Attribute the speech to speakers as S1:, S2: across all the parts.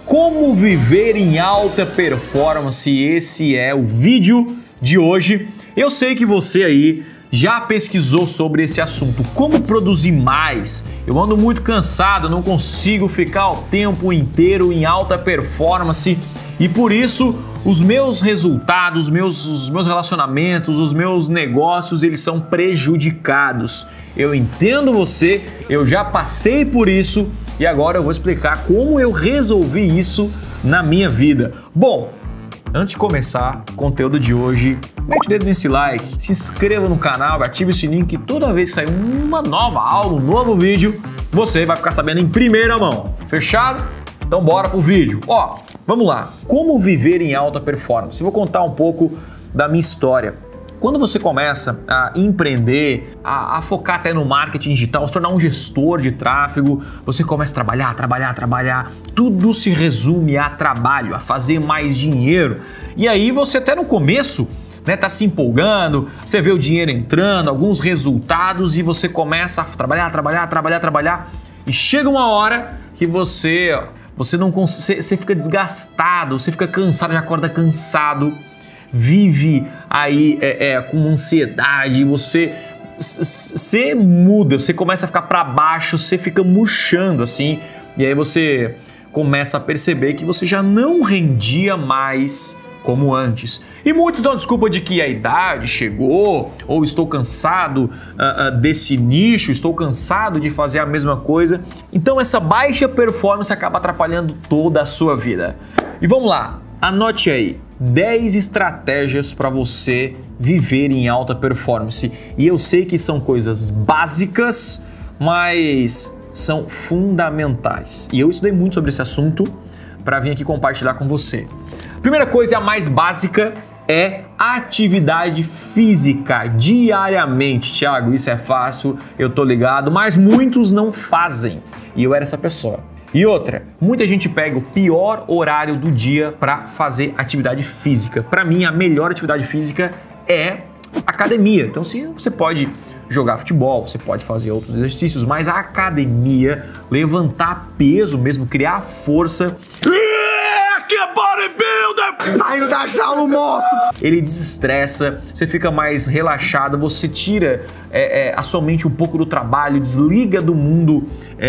S1: Como viver em alta performance, esse é o vídeo de hoje. Eu sei que você aí já pesquisou sobre esse assunto, como produzir mais. Eu ando muito cansado, não consigo ficar o tempo inteiro em alta performance e por isso os meus resultados, os meus relacionamentos, os meus negócios, eles são prejudicados. Eu entendo você, eu já passei por isso e agora eu vou explicar como eu resolvi isso na minha vida. Bom, antes de começar o conteúdo de hoje, mete o dedo nesse like, se inscreva no canal, ative o sininho que toda vez que sair uma nova aula, um novo vídeo, você vai ficar sabendo em primeira mão. Fechado? Então bora pro vídeo. Ó, vamos lá. Como viver em alta performance? Eu vou contar um pouco da minha história. Quando você começa a empreender, a focar até no marketing digital, se tornar um gestor de tráfego, você começa a trabalhar, tudo se resume a trabalho, a fazer mais dinheiro. E aí você até no começo, né, tá se empolgando, você vê o dinheiro entrando, alguns resultados e você começa a trabalhar e chega uma hora que você não consegue, você fica desgastado, você fica cansado, já acorda cansado, vive aí com ansiedade, você muda, você começa a ficar para baixo, você fica murchando assim, e aí você começa a perceber que você já não rendia mais como antes. E muitos dão desculpa de que a idade chegou, ou estou cansado desse nicho, estou cansado de fazer a mesma coisa. Então essa baixa performance acaba atrapalhando toda a sua vida. E vamos lá, anote aí 10 estratégias para você viver em alta performance. E eu sei que são coisas básicas, mas são fundamentais. E eu estudei muito sobre esse assunto para vir aqui compartilhar com você. Primeira coisa, a mais básica, é atividade física diariamente. Thiago, isso é fácil, eu tô ligado, mas muitos não fazem. E eu era essa pessoa. E outra, muita gente pega o pior horário do dia para fazer atividade física. Para mim, a melhor atividade física é academia. Então, sim, você pode jogar futebol, você pode fazer outros exercícios, mas a academia, levantar peso mesmo, criar força. Que é bodybuilder! Saiu da jaula, monstro! Ele desestressa, você fica mais relaxado, você tira a sua mente um pouco do trabalho, desliga do mundo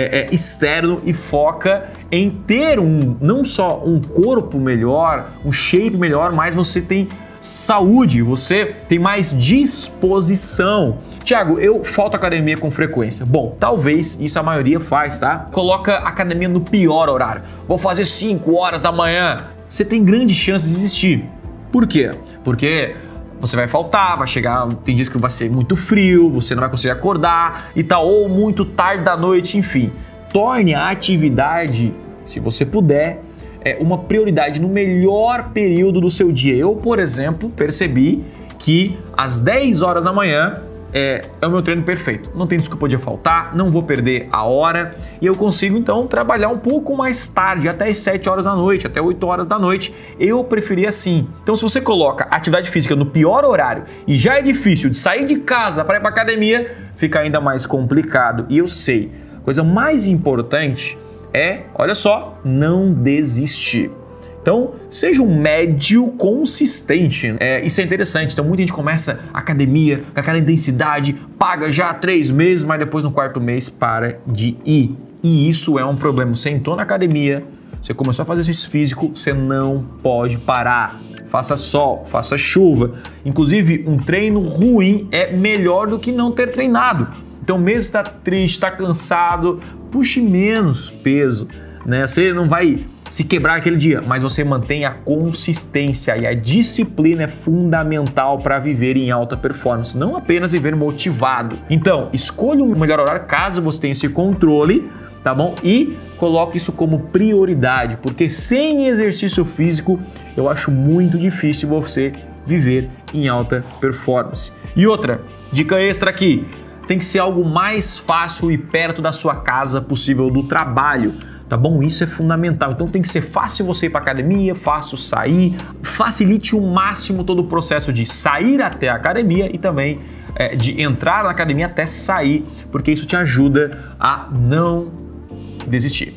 S1: externo e foca em ter não só um corpo melhor, um shape melhor, mas você tem saúde, você tem mais disposição. Thiago, eu falto academia com frequência. Bom, talvez isso a maioria faz, tá? Coloca a academia no pior horário. Vou fazer 5 horas da manhã. Você tem grande chance de desistir. Por quê? Porque você vai faltar, vai chegar, tem dias que vai ser muito frio, você não vai conseguir acordar e tal, ou muito tarde da noite, enfim. Torne a atividade, se você puder, uma prioridade no melhor período do seu dia. Eu, por exemplo, percebi que às 10 horas da manhã é o meu treino perfeito. Não tem desculpa de faltar, não vou perder a hora e eu consigo então trabalhar um pouco mais tarde, até as 7 horas da noite, até 8 horas da noite. Eu preferi assim. Então se você coloca atividade física no pior horário e já é difícil de sair de casa para ir para academia, fica ainda mais complicado. E eu sei, a coisa mais importante olha só, não desistir. Então, seja um médio consistente. Isso é interessante. Então, muita gente começa a academia com aquela intensidade, paga já 3 meses, mas depois no 4º mês para de ir. E isso é um problema. Você entrou na academia, você começou a fazer exercício físico, você não pode parar. Faça sol, faça chuva. Inclusive, um treino ruim é melhor do que não ter treinado. Então, mesmo se está triste, está cansado, puxe menos peso, né? Você não vai se quebrar aquele dia, mas você mantém a consistência e a disciplina é fundamental para viver em alta performance, não apenas viver motivado. Então, escolha o melhor horário caso você tenha esse controle, tá bom? E coloque isso como prioridade, porque sem exercício físico, eu acho muito difícil você viver em alta performance. E outra, dica extra aqui, tem que ser algo mais fácil e perto da sua casa possível, do trabalho, tá bom? Isso é fundamental. Então tem que ser fácil você ir para academia, fácil sair, facilite o máximo todo o processo de sair até a academia e também de entrar na academia até sair, porque isso te ajuda a não desistir.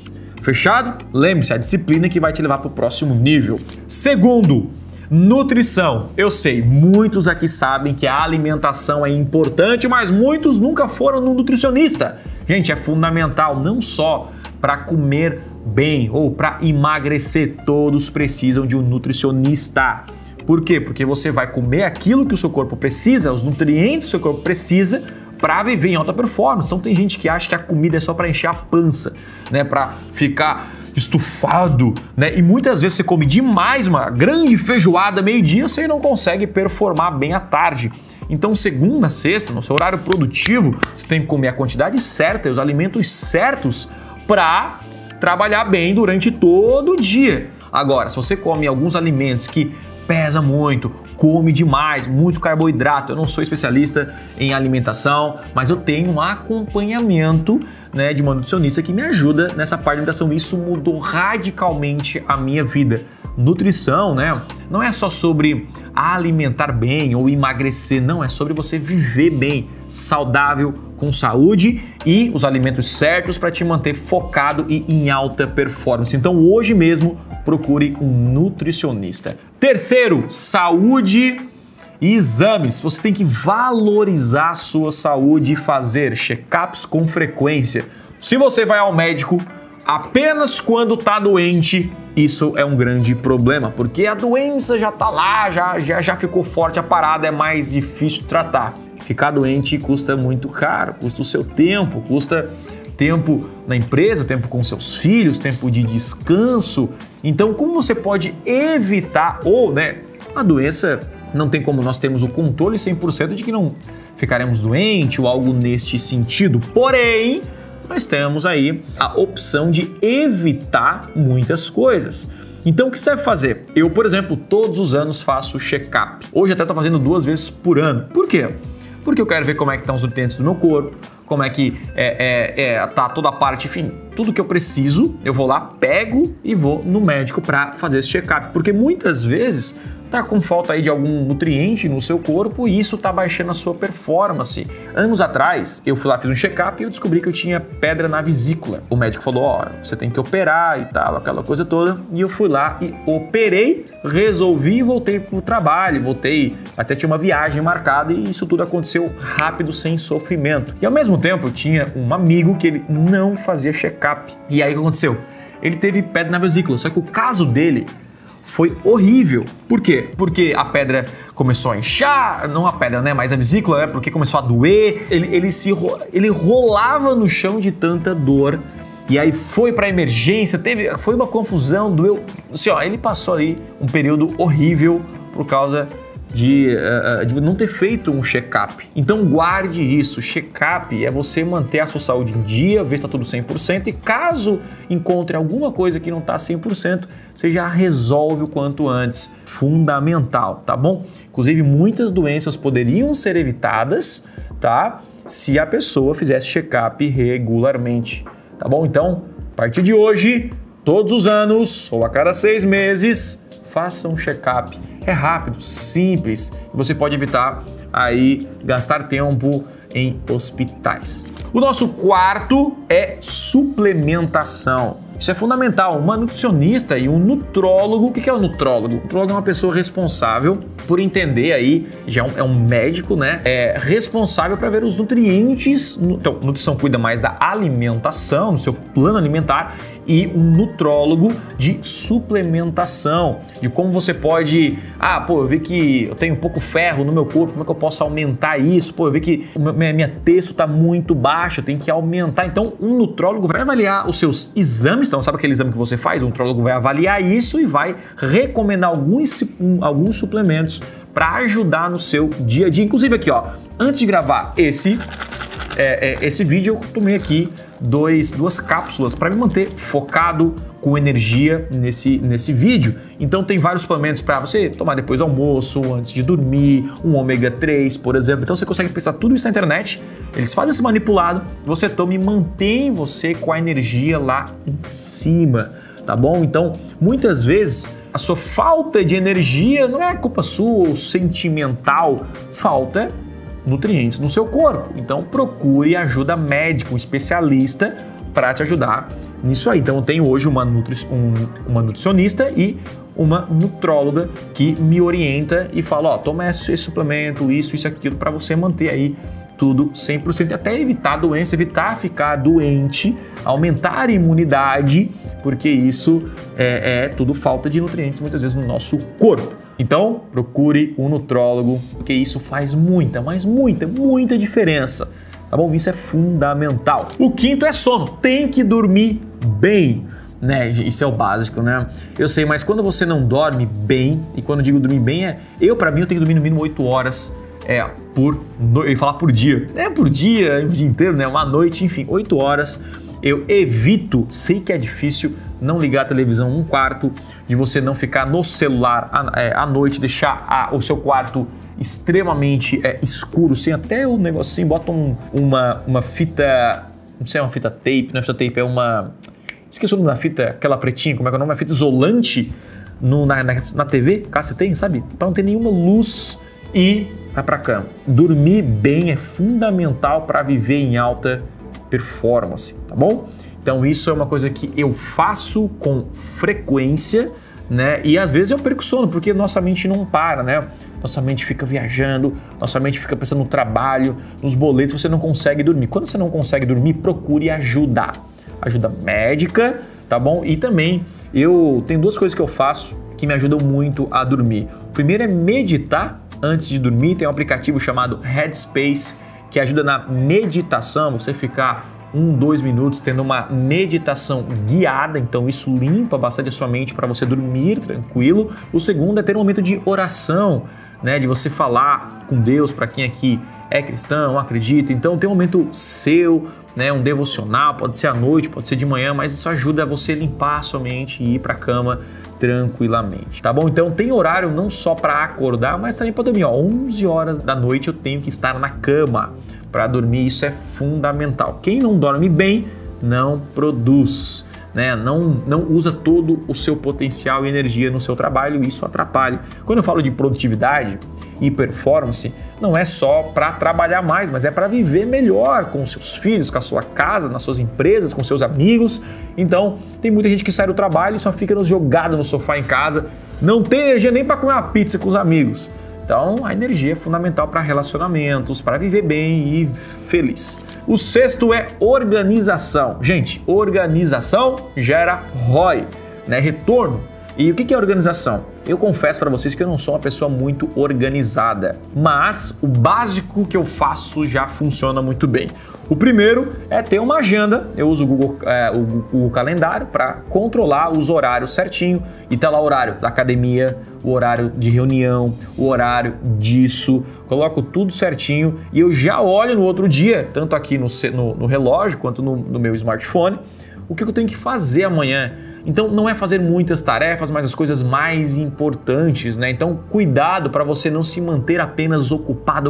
S1: Fechado? Lembre-se, a disciplina que vai te levar para o próximo nível. Segundo, nutrição. Eu sei, muitos aqui sabem que a alimentação é importante, mas muitos nunca foram no nutricionista. Gente, é fundamental não só para comer bem ou para emagrecer, todos precisam de um nutricionista. Por quê? Porque você vai comer aquilo que o seu corpo precisa, os nutrientes que o seu corpo precisa para viver em alta performance. Então tem gente que acha que a comida é só para encher a pança, né, para ficar estufado, né? E muitas vezes você come demais, uma grande feijoada meio-dia, você não consegue performar bem à tarde. Então, segunda a sexta, no seu horário produtivo, você tem que comer a quantidade certa e os alimentos certos para trabalhar bem durante todo o dia. Agora, se você come alguns alimentos que pesa muito, come demais, muito carboidrato. Eu não sou especialista em alimentação, mas eu tenho um acompanhamento, né, de uma nutricionista que me ajuda nessa parte de alimentação. Isso mudou radicalmente a minha vida. Nutrição, né, não é só sobre alimentar bem ou emagrecer, não, é sobre você viver bem, saudável, com saúde e os alimentos certos para te manter focado e em alta performance. Então hoje mesmo procure um nutricionista. Terceiro, saúde e exames. Você tem que valorizar a sua saúde e fazer check-ups com frequência. Se você vai ao médico apenas quando está doente, isso é um grande problema, porque a doença já está lá, já ficou forte, a parada é mais difícil de tratar. Ficar doente custa muito caro, custa o seu tempo, custa tempo na empresa, tempo com seus filhos, tempo de descanso. Então, como você pode evitar, ou, né, a doença não tem como nós termos o controle 100% de que não ficaremos doentes ou algo neste sentido. Porém, nós temos aí a opção de evitar muitas coisas. Então, o que você deve fazer? Eu, por exemplo, todos os anos faço check-up. Hoje até estou fazendo 2 vezes por ano. Por quê? Porque eu quero ver como é que estão os nutrientes do meu corpo, como é que tá toda a parte, enfim, tudo que eu preciso, eu vou lá, pego e vou no médico para fazer esse check-up. Porque muitas vezes tá com falta aí de algum nutriente no seu corpo e isso tá baixando a sua performance. Anos atrás, eu fui lá, fiz um check-up e eu descobri que eu tinha pedra na vesícula. O médico falou, ó, você tem que operar e tal, aquela coisa toda. E eu fui lá e operei, resolvi e voltei pro trabalho. Voltei, até tinha uma viagem marcada e isso tudo aconteceu rápido, sem sofrimento. E ao mesmo tempo, eu tinha um amigo que ele não fazia check-up. E aí o que aconteceu? Ele teve pedra na vesícula, só que o caso dele foi horrível. Por quê? Porque a pedra começou a inchar, não a pedra, né, mas a vesícula, né, porque começou a doer, ele rolava no chão de tanta dor, e aí foi para emergência, foi uma confusão, doeu, assim, ó, ele passou aí um período horrível por causa de não ter feito um check-up. Então guarde isso, check-up é você manter a sua saúde em dia, ver se está tudo 100% e caso encontre alguma coisa que não está 100%, você já resolve o quanto antes. Fundamental, tá bom? Inclusive muitas doenças poderiam ser evitadas, tá? Se a pessoa fizesse check-up regularmente, tá bom? Então, a partir de hoje, todos os anos ou a cada 6 meses, faça um check-up. É rápido, simples e você pode evitar aí gastar tempo em hospitais. O nosso quarto é suplementação. Isso é fundamental. Uma nutricionista e um nutrólogo. O que é o nutrólogo? O nutrólogo é uma pessoa responsável por entender aí, já é um médico, né? É responsável para ver os nutrientes. Então, nutrição cuida mais da alimentação, do seu plano alimentar, e um nutrólogo de suplementação, de como você pode, eu vi que eu tenho pouco ferro no meu corpo, como é que eu posso aumentar isso? Eu vi que minha testo está muito baixa, eu tenho que aumentar. Então, um nutrólogo vai avaliar os seus exames, então sabe aquele exame que você faz? O nutrólogo vai avaliar isso e vai recomendar alguns suplementos para ajudar no seu dia a dia. Inclusive aqui, ó, antes de gravar esse vídeo, eu tomei aqui duas cápsulas para me manter focado com energia nesse vídeo. Então tem vários suplementos para você tomar depois do almoço, antes de dormir, um ômega 3, por exemplo. Então você consegue pensar tudo isso na internet, eles fazem esse manipulado, você toma e mantém você com a energia lá em cima, tá bom? Então muitas vezes a sua falta de energia não é culpa sua ou sentimental, falta nutrientes no seu corpo. Então procure ajuda médica, um especialista, para te ajudar nisso aí. Então eu tenho hoje uma nutricionista e uma nutróloga que me orienta e fala, ó, toma esse suplemento, isso e aquilo, para você manter aí tudo 100% e até evitar doença, evitar ficar doente, aumentar a imunidade, porque isso é tudo falta de nutrientes muitas vezes no nosso corpo. Então, procure um nutrólogo, porque isso faz muita, mas muita diferença, tá bom? Isso é fundamental. O quinto é sono. Tem que dormir bem, né? Isso é o básico, né? Eu sei, mas quando você não dorme bem, e quando eu digo dormir bem, pra mim, eu tenho que dormir no mínimo 8 horas eu ia falar por dia. Por dia, o dia inteiro, né? Uma noite, enfim, 8 horas. Eu evito, sei que é difícil, não ligar a televisão um quarto, de você não ficar no celular à noite, deixar o seu quarto extremamente escuro, sem até o negócio assim, bota uma fita, não sei, uma fita tape, não é fita tape, esqueci o nome da fita, aquela pretinha, como é que é o nome? Uma fita isolante na TV, caso você tenha, sabe? Para não ter nenhuma luz e vai pra cama. Dormir bem é fundamental para viver em alta performance, tá bom? Então isso é uma coisa que eu faço com frequência, né? E às vezes eu perco sono, porque nossa mente não para, né? Nossa mente fica viajando, nossa mente fica pensando no trabalho, nos boletos, você não consegue dormir. Quando você não consegue dormir, procure ajuda médica, tá bom? E também eu tenho duas coisas que eu faço que me ajudam muito a dormir. O primeiro é meditar antes de dormir. Tem um aplicativo chamado Headspace que ajuda na meditação, você ficar 1-2 minutos tendo uma meditação guiada, então isso limpa bastante a sua mente para você dormir tranquilo. O segundo é ter um momento de oração, né, de você falar com Deus, para quem aqui é cristão, acredita, então tem um momento seu, né, um devocional, pode ser à noite, pode ser de manhã, mas isso ajuda você a limpar a sua mente e ir para a cama tranquilamente, tá bom? Então tem horário não só para acordar, mas também para dormir. 11 horas da noite eu tenho que estar na cama para dormir, isso é fundamental. Quem não dorme bem não produz, né? Não usa todo o seu potencial e energia no seu trabalho, e isso atrapalha. Quando eu falo de produtividade e performance, não é só para trabalhar mais, mas é para viver melhor com os seus filhos, com a sua casa, nas suas empresas, com seus amigos. Então, tem muita gente que sai do trabalho e só fica jogada no sofá em casa, não tem energia nem para comer uma pizza com os amigos. Então, a energia é fundamental para relacionamentos, para viver bem e feliz. O sexto é organização. Gente, organização gera ROI, né? Retorno. E o que é organização? Eu confesso para vocês que eu não sou uma pessoa muito organizada, mas o básico que eu faço já funciona muito bem. O primeiro é ter uma agenda. Eu uso o Google Calendário para controlar os horários certinho, e tá lá o horário da academia, o horário de reunião, o horário disso, coloco tudo certinho e eu já olho no outro dia, tanto aqui no relógio quanto no meu smartphone, o que eu tenho que fazer amanhã. Então não é fazer muitas tarefas, mas as coisas mais importantes, né? Então cuidado para você não se manter apenas ocupado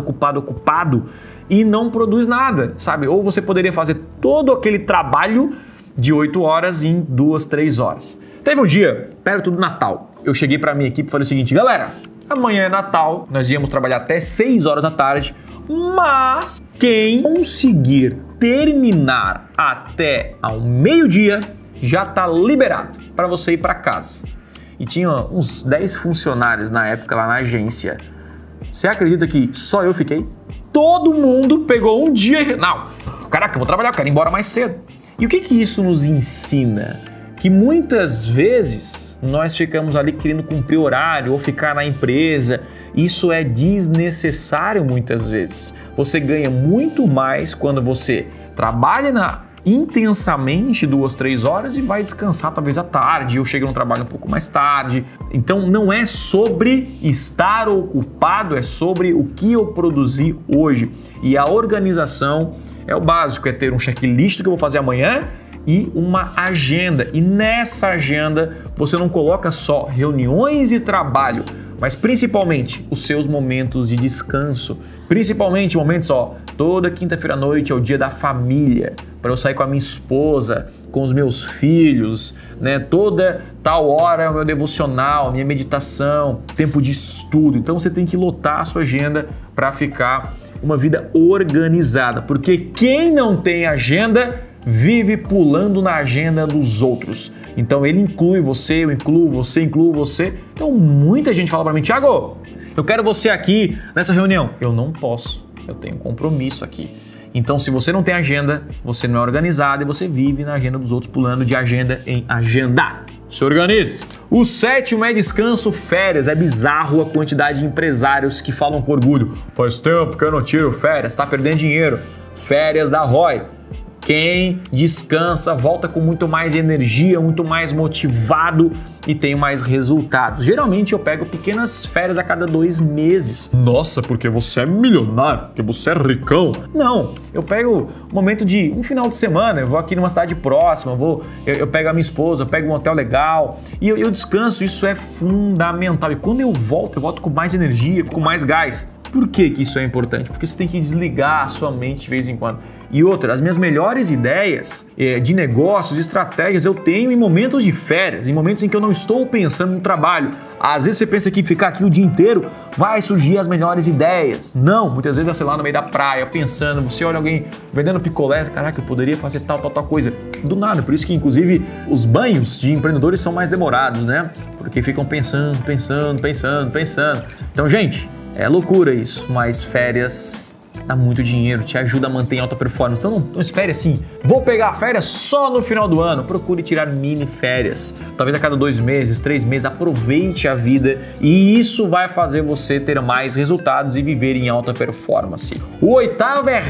S1: e não produz nada, sabe? Ou você poderia fazer todo aquele trabalho de 8 horas em 2, 3 horas. Teve um dia, perto do Natal, eu cheguei para minha equipe e falei o seguinte: galera, amanhã é Natal, nós íamos trabalhar até 6 horas da tarde, mas quem conseguir terminar até ao meio-dia já está liberado para você ir para casa. E tinha uns 10 funcionários na época lá na agência. Você acredita que só eu fiquei? Todo mundo pegou um dia e... Não, caraca, eu vou trabalhar, eu quero ir embora mais cedo. E o que isso nos ensina? Que muitas vezes nós ficamos ali querendo cumprir horário ou ficar na empresa. Isso é desnecessário muitas vezes. Você ganha muito mais quando você trabalha intensamente 2, 3 horas e vai descansar talvez à tarde, ou chega no trabalho um pouco mais tarde. Então não é sobre estar ocupado, é sobre o que eu produzi hoje. E a organização é o básico, é ter um checklist do que eu vou fazer amanhã e uma agenda. E nessa agenda você não coloca só reuniões e trabalho, mas principalmente os seus momentos de descanso. Principalmente momentos, toda quinta-feira à noite é o dia da família, para eu sair com a minha esposa, com os meus filhos, né? Toda tal hora é o meu devocional, minha meditação, tempo de estudo. Então você tem que lotar a sua agenda para ficar uma vida organizada, porque quem não tem agenda vive pulando na agenda dos outros. Então ele inclui você, eu incluo você, incluo você. Então muita gente fala para mim, Thiago, eu quero você aqui nessa reunião. Eu não posso, eu tenho um compromisso aqui. Então se você não tem agenda, você não é organizado e você vive na agenda dos outros pulando de agenda em agenda. Se organize! O 7º é descanso, férias. É bizarro a quantidade de empresários que falam com orgulho. Faz tempo que eu não tiro férias, tá perdendo dinheiro. Férias da ROI. Quem descansa volta com muito mais energia, muito mais motivado e tem mais resultados. Geralmente eu pego pequenas férias a cada 2 meses. Nossa, porque você é milionário, porque você é ricão. Não, eu pego um momento de um final de semana, eu vou aqui numa cidade próxima, eu pego a minha esposa, eu pego um hotel legal e eu descanso, isso é fundamental. E quando eu volto com mais energia, com mais gás. Por que isso é importante? Porque você tem que desligar a sua mente de vez em quando. E outra, as minhas melhores ideias de negócios, estratégias, eu tenho em momentos de férias, em momentos em que eu não estou pensando no trabalho. Às vezes você pensa que ficar aqui o dia inteiro vai surgir as melhores ideias. Não, muitas vezes é, sei lá, no meio da praia, pensando, você olha alguém vendendo picolé, caraca, eu poderia fazer tal coisa. Do nada, por isso que inclusive os banhos de empreendedores são mais demorados, né? Porque ficam pensando. Então, gente, é loucura isso, mas férias dá muito dinheiro, te ajuda a manter em alta performance. Então não espere assim, vou pegar férias só no final do ano. Procure tirar mini férias, talvez a cada 2 meses, 3 meses. Aproveite a vida e isso vai fazer você ter mais resultados e viver em alta performance. O 8º é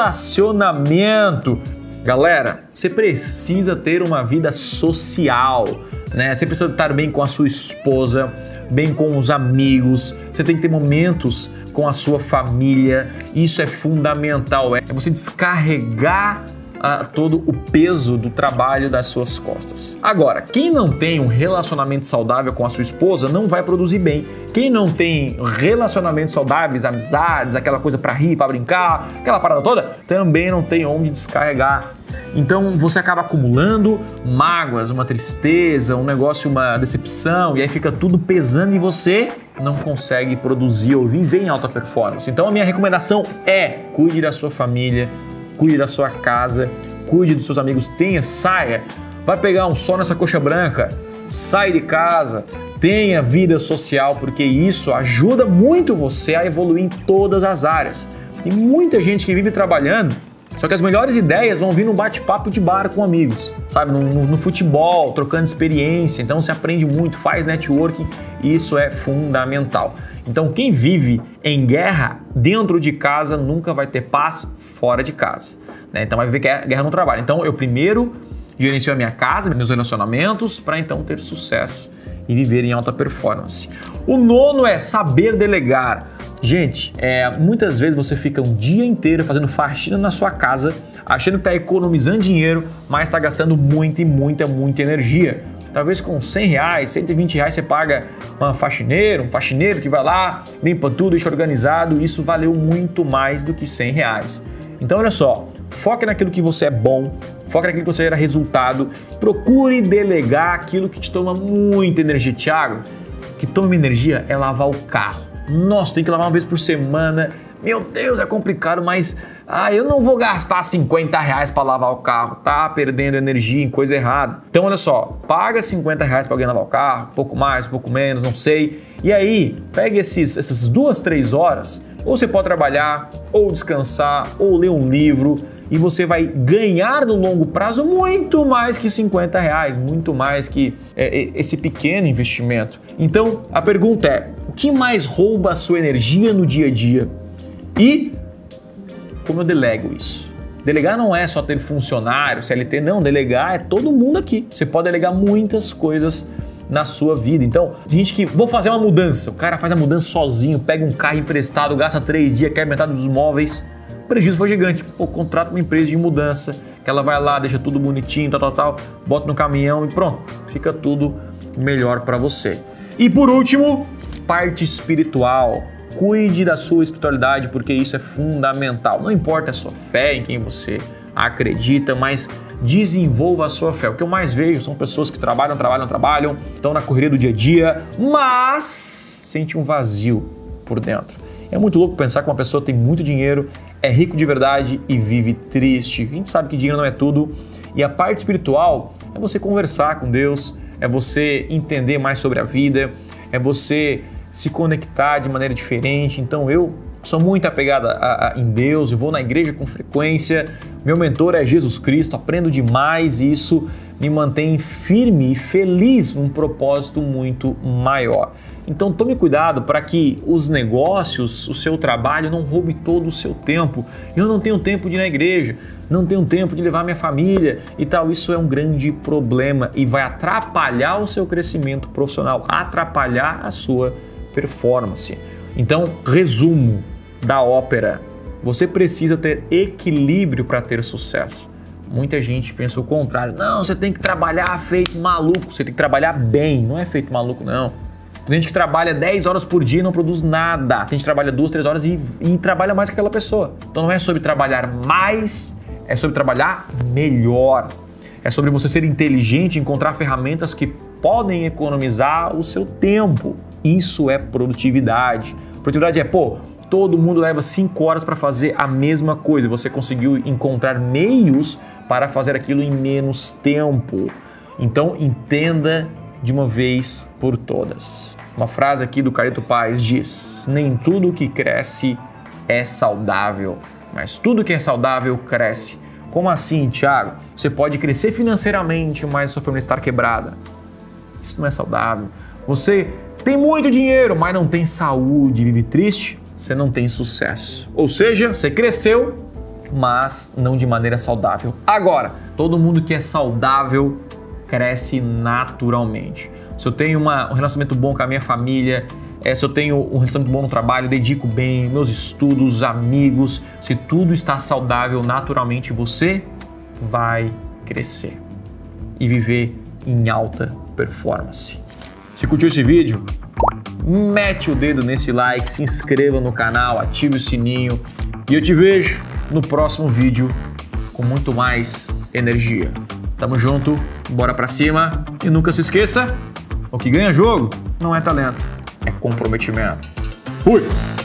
S1: relacionamento. Galera, você precisa ter uma vida social, né? Você precisa estar bem com a sua esposa, bem com os amigos, você tem que ter momentos com a sua família, isso é fundamental, é você descarregar todo o peso do trabalho das suas costas. Agora, quem não tem um relacionamento saudável com a sua esposa não vai produzir bem. Quem não tem relacionamentos saudáveis, amizades, aquela coisa para rir, para brincar, aquela parada toda, também não tem onde descarregar. Então você acaba acumulando mágoas, uma tristeza, um negócio, uma decepção, e aí fica tudo pesando e você não consegue produzir ou viver em alta performance. Então a minha recomendação é: cuide da sua família, cuide da sua casa, cuide dos seus amigos, saia, vai pegar um sol nessa coxa branca, sai de casa, tenha vida social, porque isso ajuda muito você a evoluir em todas as áreas. Tem muita gente que vive trabalhando, só que as melhores ideias vão vir no bate-papo de bar com amigos, sabe? No futebol, trocando experiência. Então você aprende muito, faz networking, e isso é fundamental. Então quem vive em guerra dentro de casa nunca vai ter paz fora de casa, né? Então vai viver guerra no trabalho. Então eu primeiro gerencio a minha casa, meus relacionamentos, para então ter sucesso e viver em alta performance. O 9º é saber delegar. Gente, muitas vezes você fica um dia inteiro fazendo faxina na sua casa, achando que está economizando dinheiro, mas está gastando muita energia. Talvez com R$100, R$120 você paga um faxineiro que vai lá, limpa tudo, deixa organizado. Isso valeu muito mais do que R$100. Então olha só, foque naquilo que você é bom, foque naquilo que você gera resultado, procure delegar aquilo que te toma muita energia. Thiago, o que toma energia é lavar o carro. Nossa, tem que lavar uma vez por semana. Meu Deus, é complicado, mas eu não vou gastar R$50 para lavar o carro. Tá perdendo energia em coisa errada. Então, olha só, paga R$50 para alguém lavar o carro, um pouco mais, um pouco menos, não sei. E aí, pega essas 2, 3 horas, ou você pode trabalhar, ou descansar, ou ler um livro, e você vai ganhar no longo prazo muito mais que R$50, muito mais que esse pequeno investimento. Então, a pergunta é: o que mais rouba a sua energia no dia a dia? E como eu delego isso? Delegar não é só ter funcionário, CLT, não. Delegar é todo mundo aqui. Você pode delegar muitas coisas na sua vida. Então, tem gente que, vou fazer uma mudança. O cara faz a mudança sozinho, pega um carro emprestado, gasta 3 dias, quebra metade dos móveis. O prejuízo foi gigante. Pô, contrata uma empresa de mudança, que ela vai lá, deixa tudo bonitinho, tal, bota no caminhão e pronto. Fica tudo melhor para você. E por último, parte espiritual. Cuide da sua espiritualidade, porque isso é fundamental. Não importa a sua fé, em quem você acredita, mas desenvolva a sua fé. O que eu mais vejo são pessoas que trabalham, estão na correria do dia a dia, mas sente um vazio por dentro. É muito louco pensar que uma pessoa tem muito dinheiro, é rico de verdade e vive triste. A gente sabe que dinheiro não é tudo. E a parte espiritual é você conversar com Deus, é você entender mais sobre a vida, é você se conectar de maneira diferente. Então eu sou muito apegado em Deus, eu vou na igreja com frequência, meu mentor é Jesus Cristo, aprendo demais e isso me mantém firme e feliz num propósito muito maior. Então tome cuidado para que os negócios, o seu trabalho não roube todo o seu tempo. Eu não tenho tempo de ir na igreja, não tenho tempo de levar minha família e tal. Isso é um grande problema e vai atrapalhar o seu crescimento profissional, atrapalhar a sua performance. Então, resumo da ópera: você precisa ter equilíbrio para ter sucesso. Muita gente pensa o contrário. Não, você tem que trabalhar feito maluco, você tem que trabalhar bem, não é feito maluco não. Tem gente que trabalha 10 horas por dia e não produz nada. Tem gente que trabalha 2, 3 horas e trabalha mais que aquela pessoa. Então não é sobre trabalhar mais, é sobre trabalhar melhor. É sobre você ser inteligente, encontrar ferramentas que podem economizar o seu tempo. Isso é produtividade. Produtividade é, todo mundo leva 5 horas para fazer a mesma coisa. Você conseguiu encontrar meios para fazer aquilo em menos tempo. Então entenda de uma vez por todas. Uma frase aqui do Carlito Paes diz: nem tudo que cresce é saudável, mas tudo que é saudável cresce. Como assim, Thiago? Você pode crescer financeiramente, mas sua família estar quebrada. Isso não é saudável. Você tem muito dinheiro, mas não tem saúde e vive triste, você não tem sucesso. Ou seja, você cresceu, mas não de maneira saudável. Agora, todo mundo que é saudável cresce naturalmente. Se eu tenho um relacionamento bom com a minha família, se eu tenho um relacionamento bom no trabalho, dedico bem, meus estudos, amigos, se tudo está saudável naturalmente, você vai crescer e viver em alta performance. Se curtiu esse vídeo, mete o dedo nesse like, se inscreva no canal, ative o sininho e eu te vejo no próximo vídeo com muito mais energia. Tamo junto, bora pra cima e nunca se esqueça, o que ganha jogo não é talento, é comprometimento. Fui!